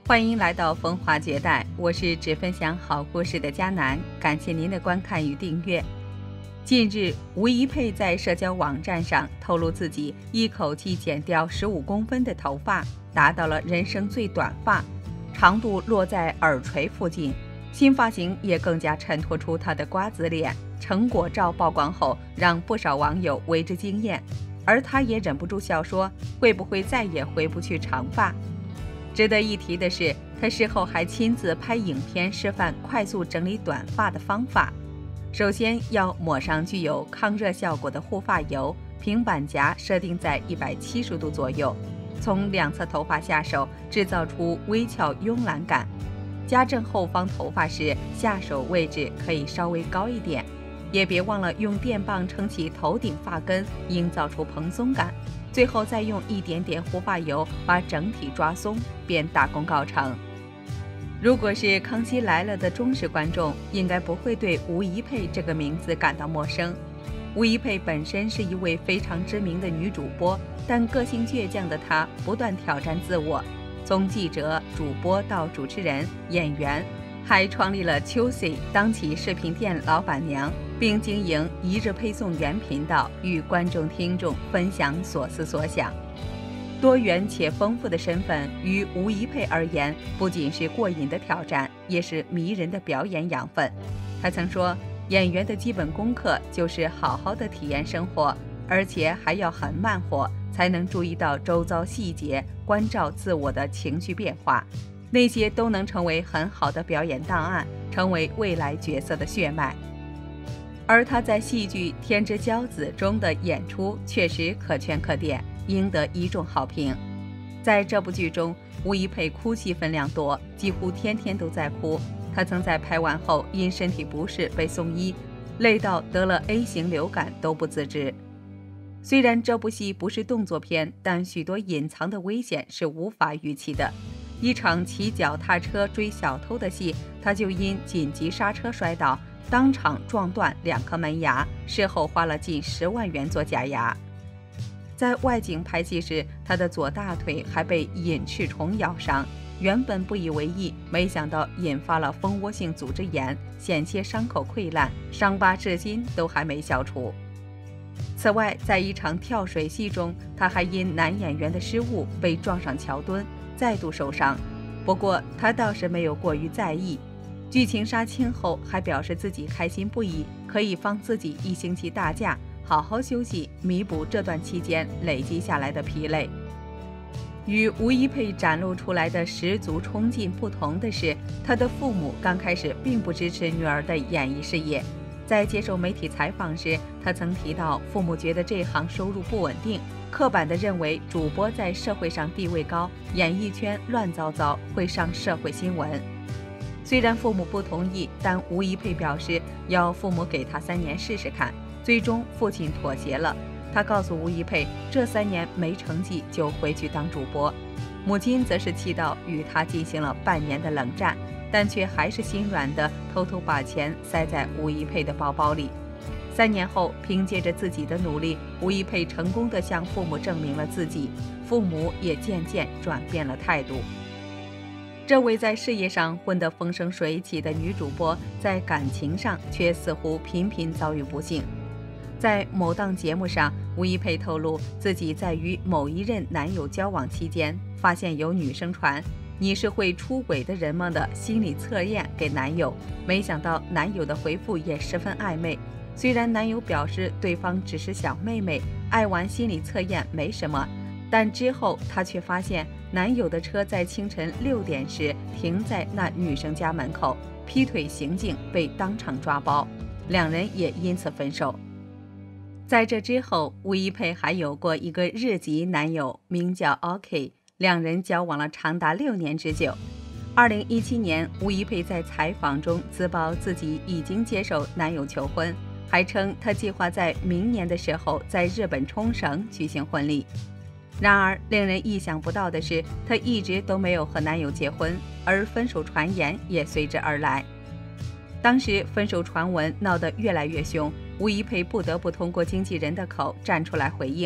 欢迎来到风华绝代，我是只分享好故事的佳楠，感谢您的观看与订阅。近日，吴怡佩在社交网站上透露自己一口气剪掉15公分的头发，达到了人生最短发，长度落在耳垂附近。新发型也更加衬托出她的瓜子脸。成果照曝光后，让不少网友为之惊艳，而她也忍不住笑说：“会不会再也回不去长发？”值得一提的是，他事后还亲自拍影片示范快速整理短发的方法。首先要抹上具有抗热效果的护发油，平板夹设定在170度左右，从两侧头发下手，制造出微翘慵懒感。夹正后方头发时，下手位置可以稍微高一点，也别忘了用电棒撑起头顶发根，营造出蓬松感。最后再用一点点护发油把整体抓松，便大功告成。如果是康熙来了的忠实观众，应该不会对吴怡佩这个名字感到陌生。吴怡佩本身是一位非常知名的女主播，但个性倔强的她不断挑战自我，从记者、主播到主持人、演员，还创立了 Choosy 当起视频店老板娘，并经营一日配送员频道，与观众听众分享所思所想。多元且丰富的身份于吴怡佩而言，不仅是过瘾的挑战，也是迷人的表演养分。他曾说，演员的基本功课就是好好的体验生活，而且还要很慢活，才能注意到周遭细节，关照自我的情绪变化。那些都能成为很好的表演档案，成为未来角色的血脉。而他在戏剧《天之骄子》中的演出确实可圈可点，赢得一众好评。在这部剧中，吴怡佩哭戏分量多，几乎天天都在哭。他曾在拍完后因身体不适被送医，累到得了 A 型流感都不自知。虽然这部戏不是动作片，但许多隐藏的危险是无法预期的。一场骑脚踏车追小偷的戏，他就因紧急刹车摔倒，当场撞断2颗门牙，事后花了近10万元做假牙。在外景拍戏时，他的左大腿还被隐翅虫咬伤，原本不以为意，没想到引发了蜂窝性组织炎，险些伤口溃烂，伤疤至今都还没消除。此外，在一场跳水戏中，他还因男演员的失误被撞上桥墩，再度受伤，不过他倒是没有过于在意。剧情杀青后，还表示自己开心不已，可以放自己1星期大假，好好休息，弥补这段期间累积下来的疲累。与吴怡佩展露出来的十足冲劲不同的是，她的父母刚开始并不支持女儿的演艺事业。在接受媒体采访时，他曾提到父母觉得这行收入不稳定，刻板地认为主播在社会上地位高，演艺圈乱糟糟，会上社会新闻。虽然父母不同意，但吴怡佩表示要父母给他3年试试看，最终父亲妥协了。他告诉吴怡佩，这3年没成绩就回去当主播。母亲则是气到与他进行了半年的冷战，但却还是心软的偷偷把钱塞在吴怡佩的包包里。3年后，凭借着自己的努力，吴怡佩成功地向父母证明了自己，父母也渐渐转变了态度。这位在事业上混得风生水起的女主播，在感情上却似乎频频遭遇不幸。在某档节目上，吴怡佩透露自己在与某一任男友交往期间，发现有女生传你是会出轨的人吗的心理测验给男友，没想到男友的回复也十分暧昧。虽然男友表示对方只是小妹妹，爱玩心理测验没什么，但之后他却发现男友的车在清晨6点时停在那女生家门口，劈腿行径被当场抓包，两人也因此分手。在这之后，吴怡佩还有过一个日籍男友，名叫 OK， 两人交往了长达6年之久。2017年，吴怡佩在采访中自曝自己已经接受男友求婚，还称她计划在明年的时候在日本冲绳举行婚礼。然而，令人意想不到的是，她一直都没有和男友结婚，而分手传言也随之而来。当时分手传闻闹得越来越凶，吴怡佩不得不通过经纪人的口站出来回应，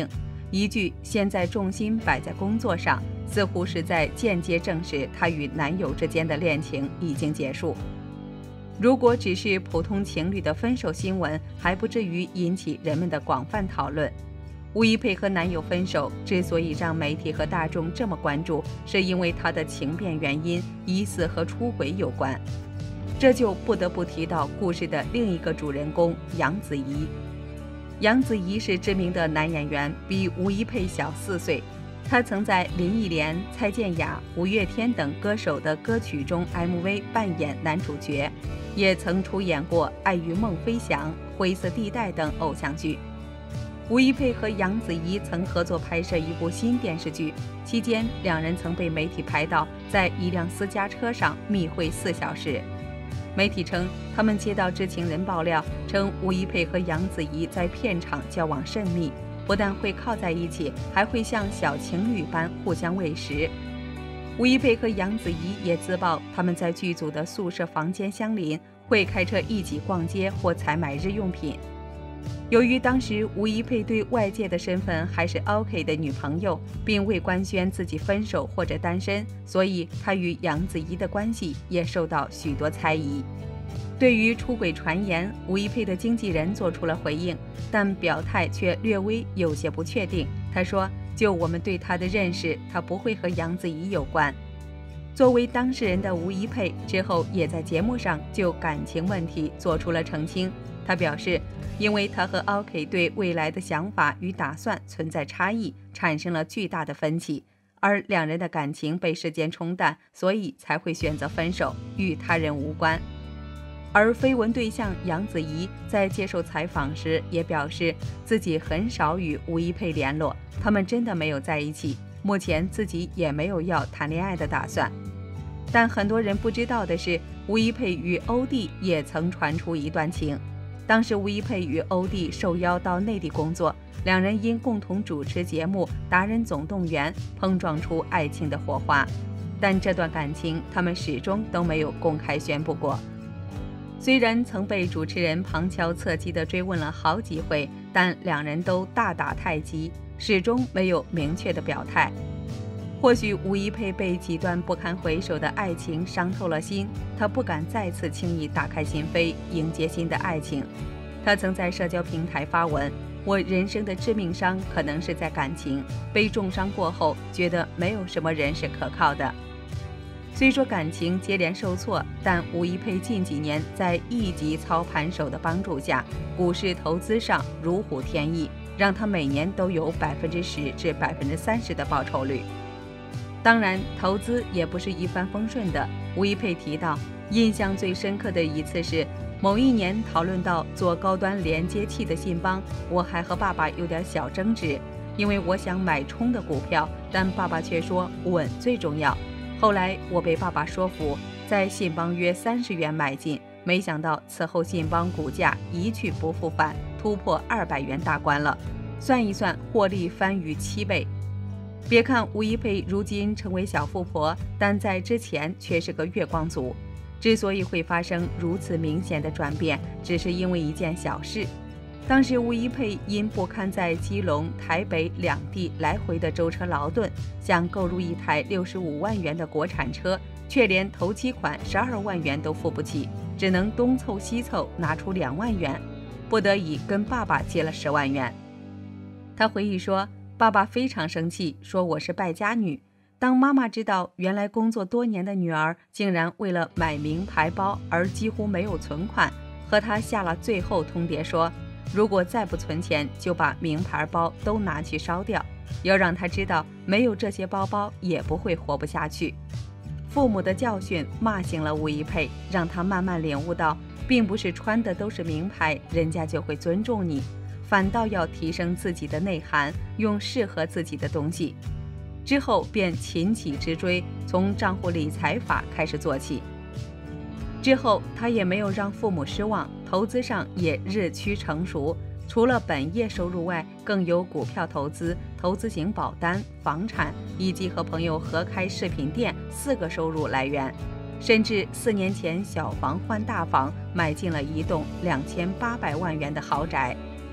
一句现在重心摆在工作上，似乎是在间接证实她与男友之间的恋情已经结束。如果只是普通情侣的分手新闻，还不至于引起人们的广泛讨论。吴一佩和男友分手之所以让媒体和大众这么关注，是因为她的情变原因疑似和出轨有关。这就不得不提到故事的另一个主人公杨子怡。杨子怡是知名的男演员，比吴一佩小4岁。他曾在林忆莲、蔡健雅、五月天等歌手的歌曲中 MV 扮演男主角，也曾出演过《爱与梦飞翔》《灰色地带》等偶像剧。吴一佩和杨子怡曾合作拍摄一部新电视剧，期间两人曾被媒体拍到在一辆私家车上密会4小时。媒体称，他们接到知情人爆料，称吴一佩和杨子怡在片场交往甚密，不但会靠在一起，还会像小情侣般互相喂食。吴一佩和杨子怡也自曝，他们在剧组的宿舍房间相邻，会开车一起逛街或采买日用品。由于当时吴一佩对外界的身份还是 OK 的女朋友，并未官宣自己分手或者单身，所以她与杨子怡的关系也受到许多猜疑。对于出轨传言，吴一佩的经纪人做出了回应，但表态却略微有些不确定。他说，就我们对他的认识，他不会和杨子怡有关。作为当事人的吴一佩之后也在节目上就感情问题做出了澄清。他表示，因为他和 OK 对未来的想法与打算存在差异，产生了巨大的分歧，而两人的感情被时间冲淡，所以才会选择分手，与他人无关。而绯闻对象杨子怡在接受采访时也表示，自己很少与吴一佩联络，他们真的没有在一起，目前自己也没有要谈恋爱的打算。但很多人不知道的是，吴一佩与欧弟也曾传出一段情。当时吴一佩与欧弟受邀到内地工作，两人因共同主持节目《达人总动员》碰撞出爱情的火花，但这段感情他们始终都没有公开宣布过。虽然曾被主持人旁敲侧击地追问了好几回，但两人都大打太极，始终没有明确的表态。或许吴一佩被几段不堪回首的爱情伤透了心，她不敢再次轻易打开心扉，迎接新的爱情。她曾在社交平台发文，我人生的致命伤可能是在感情，被重伤过后，觉得没有什么人是可靠的。虽说感情接连受挫，但吴一佩近几年在一级操盘手的帮助下，股市投资上如虎添翼，让她每年都有10%至30%的报酬率。当然，投资也不是一帆风顺的。吴一佩提到，印象最深刻的一次是某一年讨论到做高端连接器的信邦，我还和爸爸有点小争执，因为我想买冲的股票，但爸爸却说稳最重要。后来我被爸爸说服，在信邦约30元买进，没想到此后信邦股价一去不复返，突破200元大关了，算一算获利翻逾7倍。别看吴一佩如今成为小富婆，但在之前却是个月光族。之所以会发生如此明显的转变，只是因为一件小事。当时吴一佩因不堪在基隆、台北两地来回的舟车劳顿，想购入一台65万元的国产车，却连头期款12万元都付不起，只能东凑西凑拿出2万元，不得已跟爸爸借了10万元。他回忆说，爸爸非常生气，说我是败家女。当妈妈知道原来工作多年的女儿竟然为了买名牌包而几乎没有存款，和她下了最后通牒说，如果再不存钱，就把名牌包都拿去烧掉，要让她知道没有这些包包也不会活不下去。父母的教训骂醒了吴一佩，让她慢慢领悟到，并不是穿的都是名牌，人家就会尊重你，反倒要提升自己的内涵，用适合自己的东西。之后便勤起直追，从账户理财法开始做起。之后他也没有让父母失望，投资上也日趋成熟，除了本业收入外，更有股票投资、投资型保单、房产以及和朋友合开饰品店4个收入来源。甚至4年前小房换大房，买进了一栋2800万元的豪宅。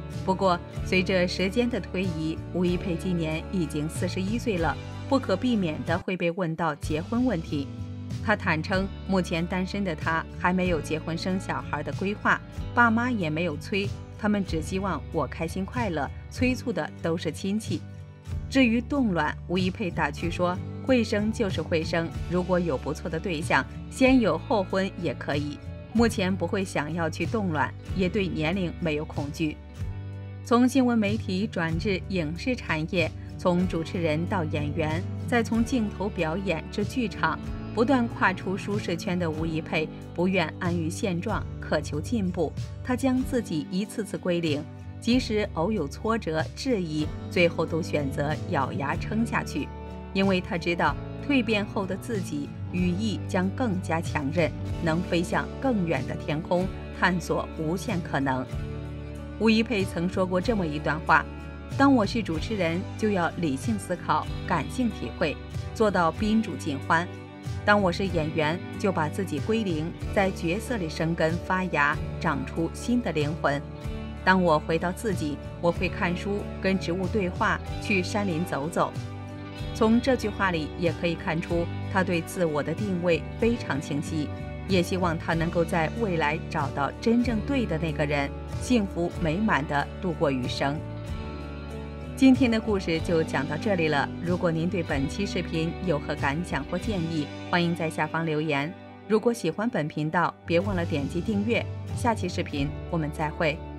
不过，随着时间的推移，吴一佩今年已经41岁了，不可避免地会被问到结婚问题。他坦称，目前单身的他还没有结婚生小孩的规划，爸妈也没有催，他们只希望我开心快乐，催促的都是亲戚。至于冻卵，吴一佩打趣说，会生就是会生，如果有不错的对象，先有后婚也可以。目前不会想要去冻卵，也对年龄没有恐惧。从新闻媒体转至影视产业，从主持人到演员，再从镜头表演至剧场，不断跨出舒适圈的吴一佩不愿安于现状，渴求进步。他将自己一次次归零，即使偶有挫折质疑，最后都选择咬牙撑下去，因为他知道蜕变后的自己羽翼将更加强韧，能飞向更远的天空，探索无限可能。吴一佩曾说过这么一段话，当我是主持人，就要理性思考，感性体会，做到宾主尽欢；当我是演员，就把自己归零，在角色里生根发芽，长出新的灵魂。当我回到自己，我会看书，跟植物对话，去山林走走。从这句话里也可以看出，他对自我的定位非常清晰，也希望他能够在未来找到真正对的那个人，幸福美满地度过余生。今天的故事就讲到这里了。如果您对本期视频有何感想或建议，欢迎在下方留言。如果喜欢本频道，别忘了点击订阅。下期视频我们再会。